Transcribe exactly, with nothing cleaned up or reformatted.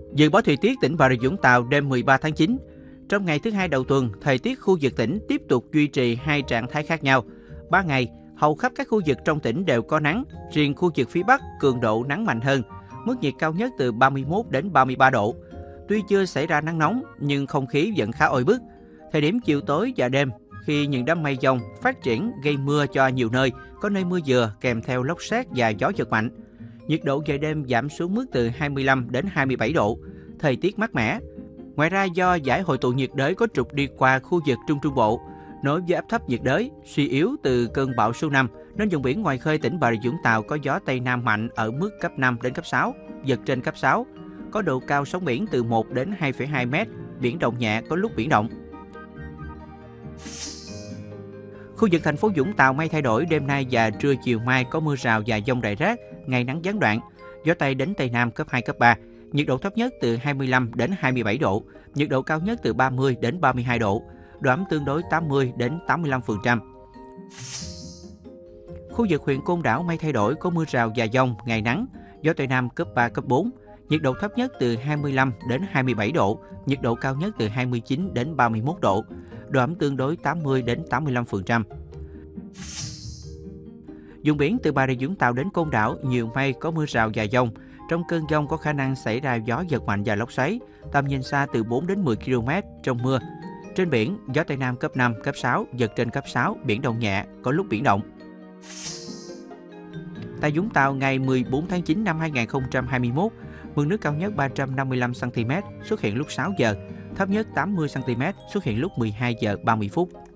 Dự báo thời tiết tỉnh Bà Rịa Vũng Tàu đêm mười ba tháng chín. Trong ngày thứ hai đầu tuần, thời tiết khu vực tỉnh tiếp tục duy trì hai trạng thái khác nhau. Ba ngày, hầu khắp các khu vực trong tỉnh đều có nắng, riêng khu vực phía Bắc cường độ nắng mạnh hơn. Mức nhiệt cao nhất từ ba mươi mốt đến ba mươi ba độ. Tuy chưa xảy ra nắng nóng, nhưng không khí vẫn khá oi bức. Thời điểm chiều tối và đêm, khi những đám mây dông phát triển gây mưa cho nhiều nơi, có nơi mưa vừa kèm theo lốc sét và gió giật mạnh. Nhiệt độ về đêm giảm xuống mức từ hai mươi lăm đến hai mươi bảy độ, thời tiết mát mẻ. Ngoài ra, do giải hội tụ nhiệt đới có trục đi qua khu vực Trung Trung Bộ, nối với áp thấp nhiệt đới suy yếu từ cơn bão số năm, nên vùng biển ngoài khơi tỉnh Bà Rịa Vũng Tàu có gió Tây Nam mạnh ở mức cấp năm đến cấp sáu, giật trên cấp sáu, có độ cao sóng biển từ một đến hai phẩy hai mét, biển động nhẹ, có lúc biển động. Khu vực thành phố Vũng Tàu mây thay đổi, đêm nay và trưa chiều mai có mưa rào và dông rải rác, ngày nắng gián đoạn, gió Tây đến Tây Nam cấp hai, cấp ba, nhiệt độ thấp nhất từ hai mươi lăm đến hai mươi bảy độ, nhiệt độ cao nhất từ ba mươi đến ba mươi hai độ, độ ẩm tương đối tám mươi đến tám mươi lăm phần trăm. Khu vực huyện Côn Đảo mây thay đổi, có mưa rào và dông, ngày nắng, gió Tây Nam cấp ba, cấp bốn, nhiệt độ thấp nhất từ hai mươi lăm đến hai mươi bảy độ, nhiệt độ cao nhất từ hai mươi chín đến ba mươi mốt độ, độ ẩm tương đối tám mươi đến tám mươi lăm phần trăm. Vùng biển từ Bà Rịa Vũng Tàu đến Côn Đảo nhiều mây, có mưa rào và dông. Trong cơn dông có khả năng xảy ra gió giật mạnh và lốc xoáy, tầm nhìn xa từ bốn đến mười ki lô mét trong mưa. Trên biển, gió Tây Nam cấp năm, cấp sáu, giật trên cấp sáu, biển động nhẹ, có lúc biển động. Tại Vũng Tàu, ngày mười bốn tháng chín năm hai nghìn không trăm hai mươi mốt, mực nước cao nhất ba trăm năm mươi lăm xăng ti mét xuất hiện lúc sáu giờ, thấp nhất tám mươi xăng ti mét xuất hiện lúc mười hai giờ ba mươi phút.